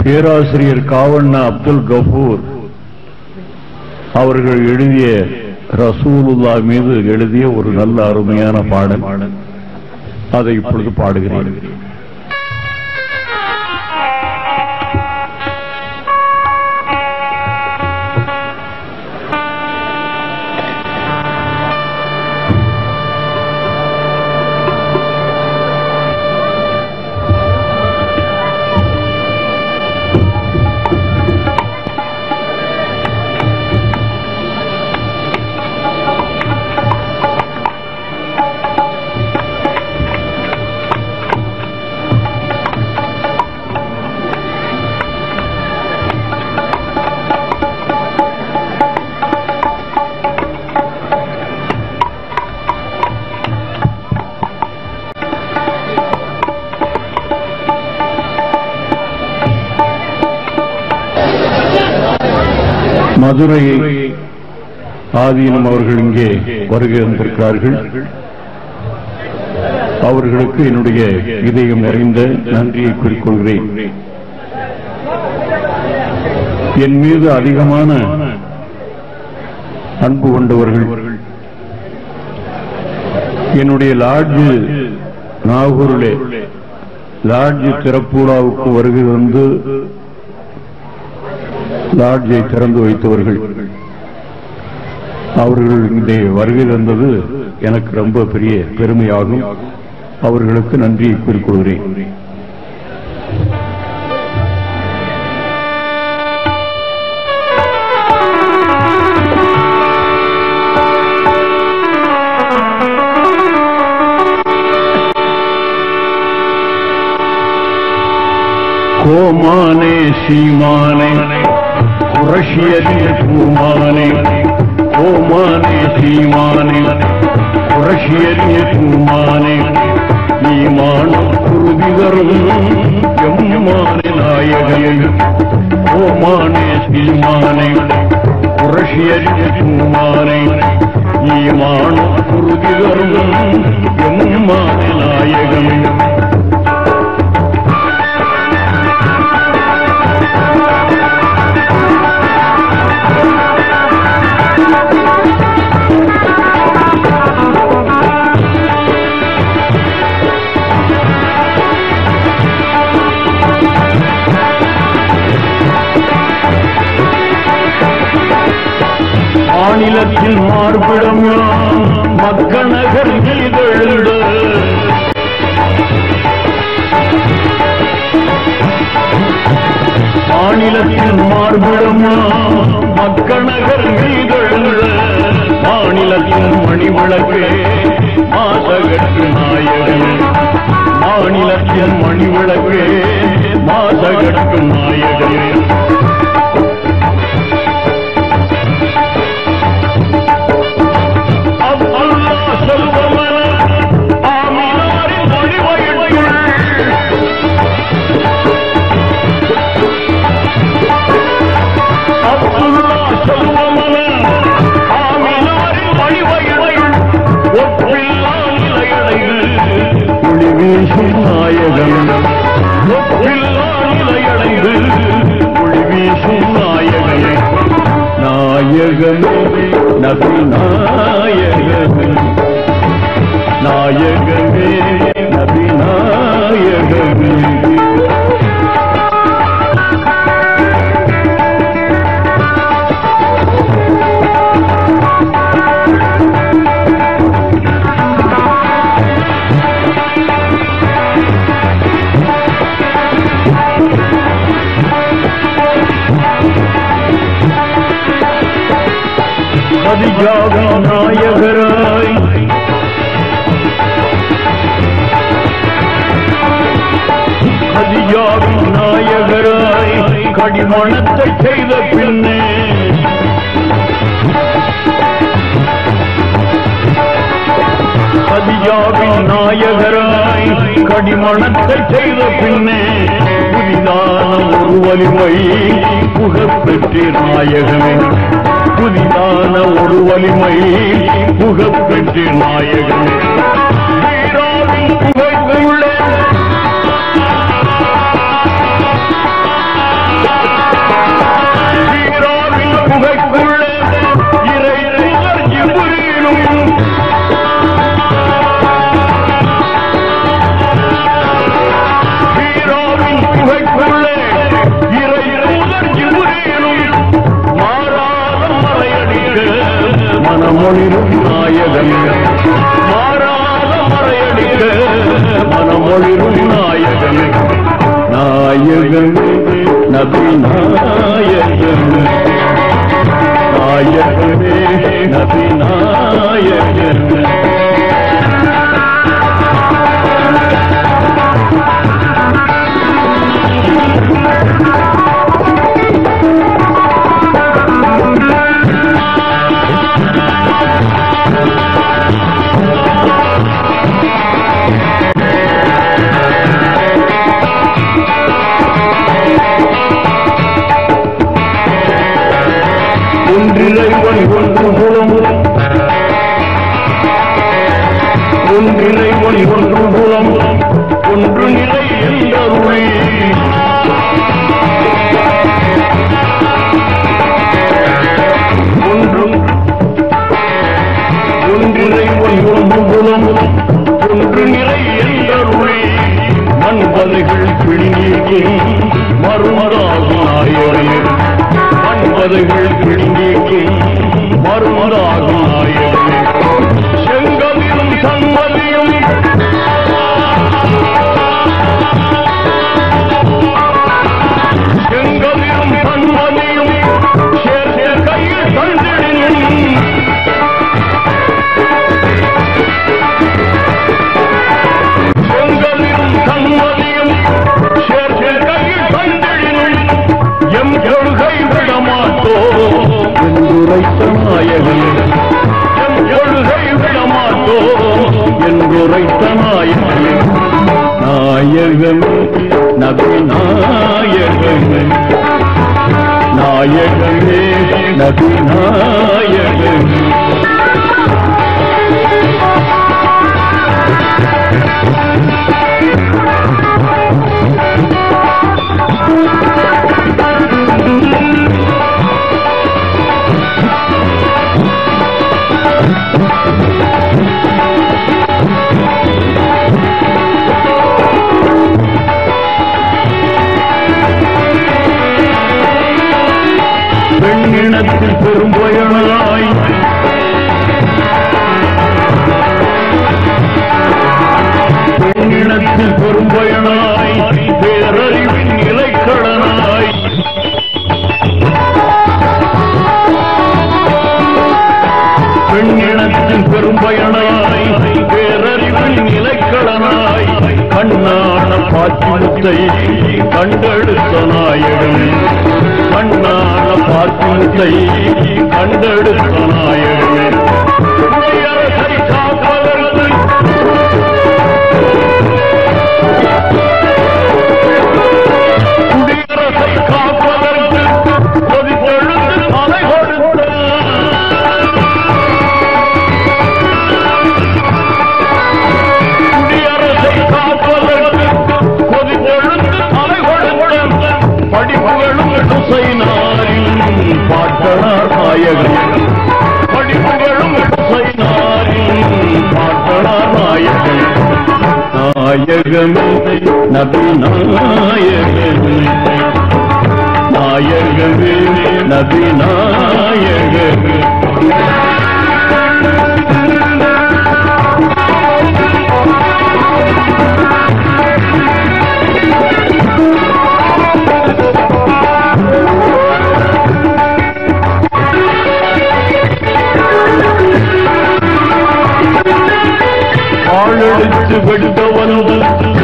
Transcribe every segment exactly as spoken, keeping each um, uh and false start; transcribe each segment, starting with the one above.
பேராசிரியர் காவண்ணா அப்துல் கஃபூர் அவர்கள் எழுதிய ரசூலுல்லாஹ் மீது எழுதிய ஒரு நல்ல அருமையான பாடல். அதை இப்பொழுது பாடுகிறேன். மதுரை ஆதீனம் அவர்கள் இங்கே வருகை வந்திருக்கிறார்கள். அவர்களுக்கு என்னுடைய இதயம் நிறைந்த நன்றியை கூறிக்கொள்கிறேன். என் மீது அதிகமான அன்பு கொண்டவர்கள். என்னுடைய லாட்ஜ் நாகூரிலே லாட்ஜ் திறப்புலாவுக்கு வருகை வந்து லாட்ஜை திறந்து வைத்தவர்கள். அவர்கள் இங்கே வருகை தந்தது எனக்கு ரொம்ப பெரிய பெருமையாகும். அவர்களுக்கு நன்றியை கூறிக்கொள்கிறேன். கோமானே சீமானே குரஷியரிய பூமானே, கோமானே சீமானே குரஷியரிய பூமானே, ஈமானம் குருதி வரும் எம்மானே நாயகனே. கோமானே சீமானே குரஷியரிய பூமானே, ஈமானம் குருதி வரும் எம்மானே நாயகனே. மாநிலத்தில் மார்பிடம் மக்கநகர் மீதெழுந்த மாநிலத்தில் மார்பிடம் மக்கநகர் மீதெழுந்த மாநிலத்தின் மணிவிளக்கே மாசகற்கு நாயகன். மாநிலத்தின் மணிவிளக்கே மாசகற்கு நாயகன். நாயகமே நபி நாயகமே, நாயகமே நபி நாயகமே. கதிஜாவின் நாயகராய் கதிஜாவின் நாயகராய் கடிமணத்தை செய்த பின்னே கதிஜாவின் நாயகராய் கடிமணத்தை செய்த பின்னே புதிதான ஒரு வலிமை புகப்பெற்ற நாயகமே. புதிதான ஒரு வலிமை புகப்பெற்ற நாயகன். வீராவின் புகைக்குள்ளே நபி நாயகமே நாயகமே நபி நாயகமே ஒன்றிலைவன் ஒன்று குலம் ஒன்றிலைவன் ஒன்று குலம் ஒன்று நிலை என்றருளி ஒன்றும் ஒன்றிலைவன் ஒன்று குலம் ஒன்று நிலை என்றருளி மண்பதைகள் பிடிநீக்கும் மறுமராகும் நாயகமே மண்பதைகள் பிடிநீக்கும் மறுமராகும் நாயகமே செங்கலிலும் சம்மதியும் செங்கலிலும் சம்மதியும் சேர்த்த கையில் தந்திடும் செங்கலிலும் சம்மதியும் சேர்த்த கையில் தந்திடும் எம் எழுகை விடமாட்டோம் என்றுரைத்த நாயகமே எம் எழுகை விடமாட்டோம் என்றுரைத்த நாயகமே நாயகமே நபி நாயகமே நாயகமே நபி நாயகமே பெண்ணினத்தில் பெரும் பயனாய் பெண்ணினத்தில் பெரும் பயனாய் பேரறிவின் நிலைக்கடனாய் பெண்ணினத்தில் பெரும் பயனாய் பேரறிவின் நிலைக்கடனாய் கண்ணான பாத்திரத்தை கண்டெடுத்த நாயகமே கண்ணான பாத்திரத்தை கண்டெடுத்த நாயகமே குடியரசை காப்பதற்கு குடியரசை காப்பதற்கு கொதி பொழுது தலை கொடுத்த குடியரசை காப்பதற்கு கொதி பொழுது தலை கொடுத்த படிப்புகளும் ஹுசைனாரின் பாட்டனார் நாயகமே படிப்புகளும் ஹுசைனாரின் பாட்டனார் நாயகமே நாயகமே நபி நாயகமே நாயகமே நபி நாயகமே ஆளெடுத்து வெட்ட வந்து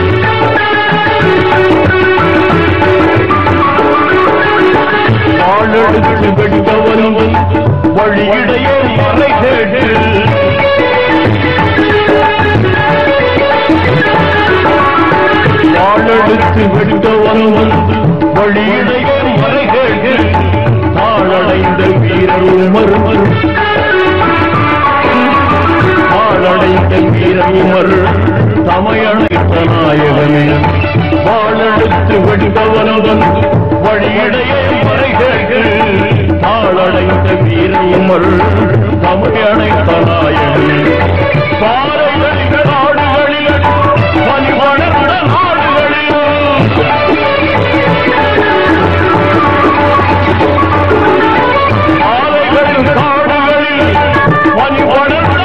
ஆளெடுத்து வெட்ட வந்து வழியிடையே மலை கேட்டு ஆளெடுத்து வெட்ட வந்து வழியிடையே மலை கேட்டு தாளடைந்த வீரரும் மறுமறு தாளடைந்த வீரருமர் தமையணைத்த நாயகமே வாழெடுத்து வெடித்தவனவன் வழியிடையே மறைகள் தாளடைந்த வீரருமர் தமையணைத்த நாயகமே பாறைகளில் காடுகளில் பனிவளர்ந்த நாடுகளில் பாறைகளில் காடுகளில் பனிவளர்ந்த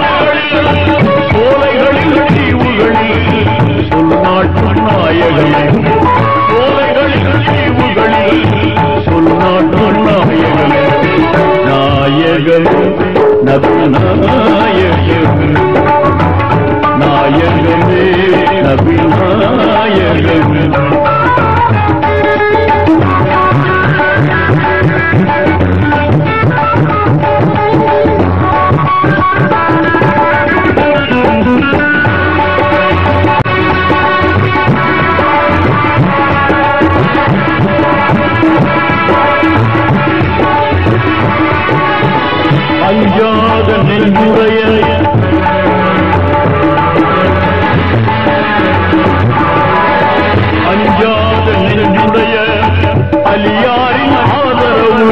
சோலைகளில் தீவுகளில் சொல் நாட்டு நாயகமே சோலைகளில் தீவுகளில் நபி நாயகமே நாயகமே நபி நாயகமே அஞ்சாத நெஞ்சுடைய அஞ்சாத நெஞ்சுடைய அலியாரின் ஆதரவு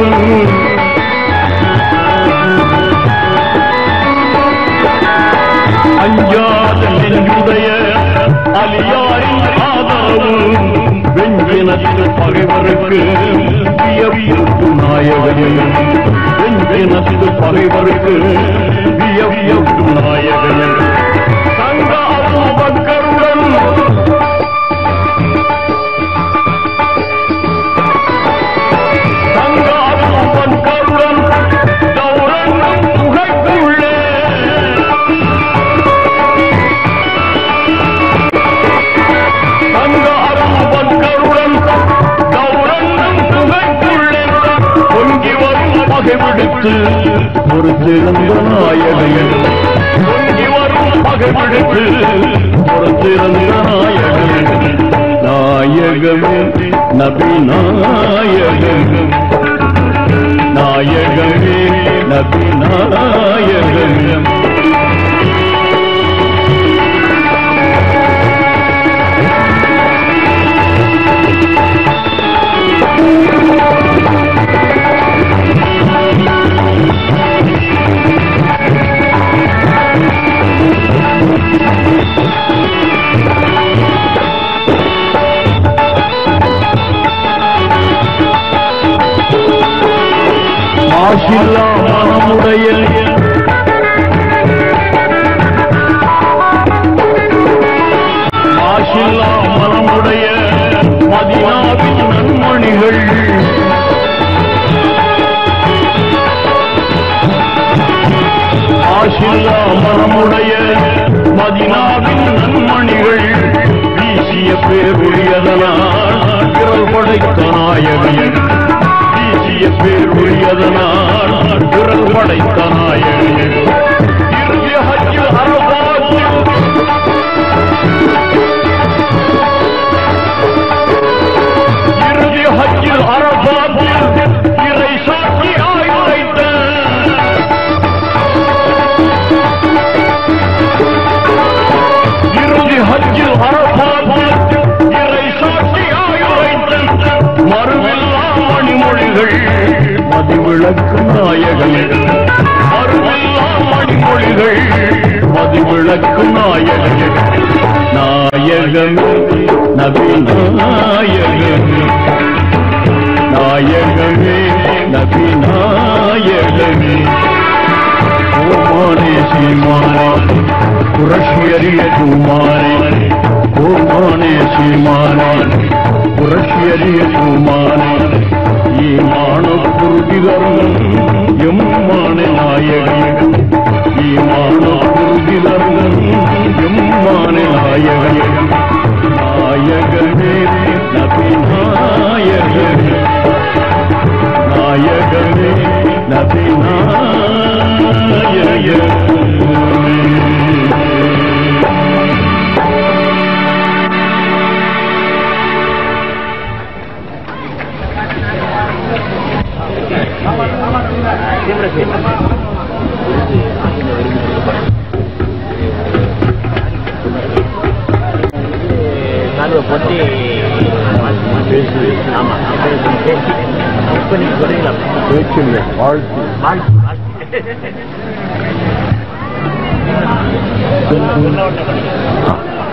அஞ்சாத நெஞ்சுடைய அலியாரின் ஆதரவு வெஞ்சினத்து பகைவருக்கு வியவியப்பு நாயகனே வெஞ்சினத்து பகைவருக்கு வியவியப்பு நாயகனே சங்க அபூபக்கருடன் சங்க அபூபக்கருடன் தௌரன் புகைக்குள்ளே சங்க அபூபக்கருடன் தௌரன் புகைக்குள்ளே பொங்கி வரும் பகைவிடுத்து ஒரு சிறந்த நாயகனே பொங்கி வரும் பகைவிடுத்து ஒரு சிறந்த நாயகனே நாயகமே நபி நாயகமே நாயகமே நபி நாயகமே மாசில்லா மனமுடைய மாசில்லா மனமுடைய மதீனாவின் நன்மணிகள் மாசில்லா மனமுடைய மதீனாவின் நன்மணிகள் வீசிய பேருடையதனால் விரல் படைத்த நாயகன் வீசிய பேருடையதனால் விரல் படைத்த நாயகன் இறுதி ஹஜ்ஜில் அரபாத்தில் இறுதி ஹஜ்ஜில் அரபாத்தில் இறை சாட்சியாய் உரைத்த இறுதி ஹஜ்ஜில் அரபாத்தில் இறை சாட்சியாய் உரைத்த மறுவில்லா மணிமொழிகள் மதிவிளக்கு நாயகனே மறுவில்லா மணிமொழிகள் மதிவிளக்கு நாயகனே நாயகமே நபி நாயகமே நாயகமே நபி நாயகமே ஓமானே சீமானே குரஷியரிய குமாரே ஓமானே சீமானே குரஷியரிய குமாரே ஈமான குருதிதரும் எம்மான நாயகன் ஈமான குருதிதரும் எம்மான நாயகன் நாயகனே நபி நாயகனே நாயகனே நபி நாயகனே போட்டு ஆமா பேசி பேச்சில்லை வாழ்த்து வாழ்த்து